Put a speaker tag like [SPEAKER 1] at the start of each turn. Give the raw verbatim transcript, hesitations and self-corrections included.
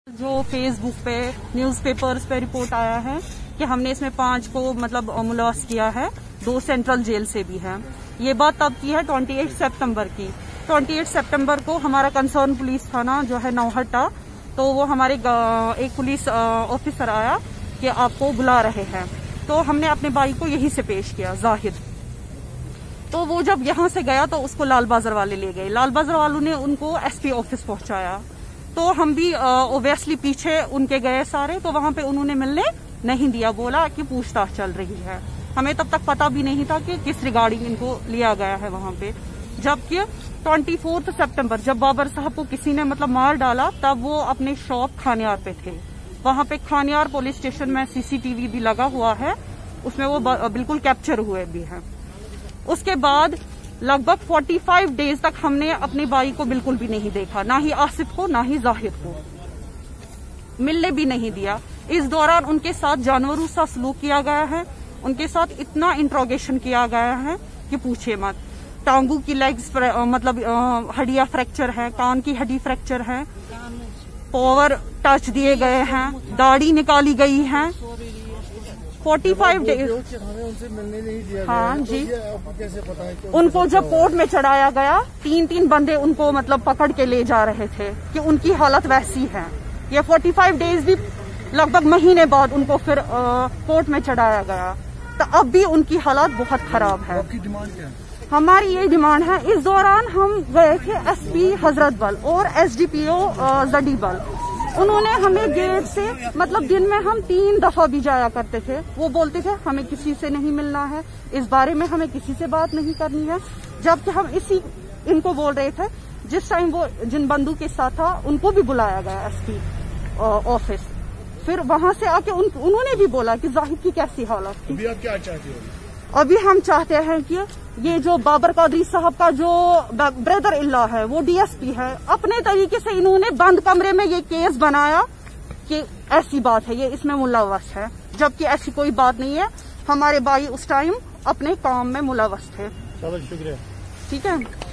[SPEAKER 1] जो फेसबुक पे न्यूज़पेपर्स पे रिपोर्ट आया है कि हमने इसमें पांच को मतलब मुलवस किया है, दो सेंट्रल जेल से भी है। ये बात तब की है अट्ठाईस सितंबर की। अट्ठाईस सितंबर को हमारा कंसर्न पुलिस थाना जो है नौहट्टा, तो वो हमारे एक पुलिस ऑफिसर आया कि आपको बुला रहे हैं, तो हमने अपने भाई को यहीं से पेश किया जाहिद। तो वो जब यहाँ से गया तो उसको लाल बाजार वाले ले गए, लाल बाजार वालों ने उनको एसपी ऑफिस पहुंचाया। तो हम भी ओबियसली पीछे उनके गए सारे, तो वहां पे उन्होंने मिलने नहीं दिया, बोला कि पूछताछ चल रही है। हमें तब तक पता भी नहीं था कि किस रिगार्डिंग इनको लिया गया है वहां पे। जबकि चौबीस सितंबर जब बाबर साहब को किसी ने मतलब मार डाला, तब वो अपने शॉप खानियार पे थे। वहां पे खानियार पुलिस स्टेशन में सीसीटीवी भी लगा हुआ है, उसमें वो बिल्कुल कैप्चर हुए भी हैं। उसके बाद लगभग पैंतालीस डेज तक हमने अपने भाई को बिल्कुल भी नहीं देखा, ना ही आसिफ को ना ही जाहिद को, मिलने भी नहीं दिया। इस दौरान उनके साथ जानवरों सा सलूक किया गया है, उनके साथ इतना इंट्रोगेशन किया गया है कि पूछे मत। टांगों की लेग्स मतलब हड्डियां फ्रैक्चर है, कान की हड्डी फ्रैक्चर है, पावर टच दिए गए हैं, दाढ़ी निकाली गई है। पैंतालीस डेज
[SPEAKER 2] उनसे मिलने नहीं दिया गया।
[SPEAKER 1] हाँ जी,
[SPEAKER 2] तो कैसे पता है कि
[SPEAKER 1] उनको जब कोर्ट में चढ़ाया गया, तीन तीन बंदे उनको मतलब पकड़ के ले जा रहे थे कि उनकी हालत वैसी है। ये पैंतालीस डेज भी लगभग महीने बाद उनको फिर आ, कोर्ट में चढ़ाया गया, तो अब भी उनकी हालत बहुत खराब है।
[SPEAKER 2] आपकी डिमांड क्या है?
[SPEAKER 1] हमारी ये डिमांड है, इस दौरान हम गए थे एसपी हजरत बल और एसडीपीओ जडी बल, उन्होंने हमें गेट से मतलब दिन में हम तीन दफा भी जाया करते थे, वो बोलते थे हमें किसी से नहीं मिलना है, इस बारे में हमें किसी से बात नहीं करनी है। जबकि हम इसी इनको बोल रहे थे, जिस टाइम वो जिन बंदू के साथ था उनको भी बुलाया गया एसपी ऑफिस, फिर वहां से आके उन, उन्होंने भी बोला कि जाहिद की कैसी हालत थी।
[SPEAKER 2] अभी आप क्या चाहते हो?
[SPEAKER 1] अभी हम चाहते हैं कि ये जो बाबर कादरी साहब का जो ब्रदर इल्ला है, वो डीएसपी है, अपने तरीके से इन्होंने बंद कमरे में ये केस बनाया कि ऐसी बात है, ये इसमें मुलव्वस है, जबकि ऐसी कोई बात नहीं है। हमारे भाई उस टाइम अपने काम में मुलव्वस थे।
[SPEAKER 2] चलो शुक्रिया।
[SPEAKER 1] ठीक है।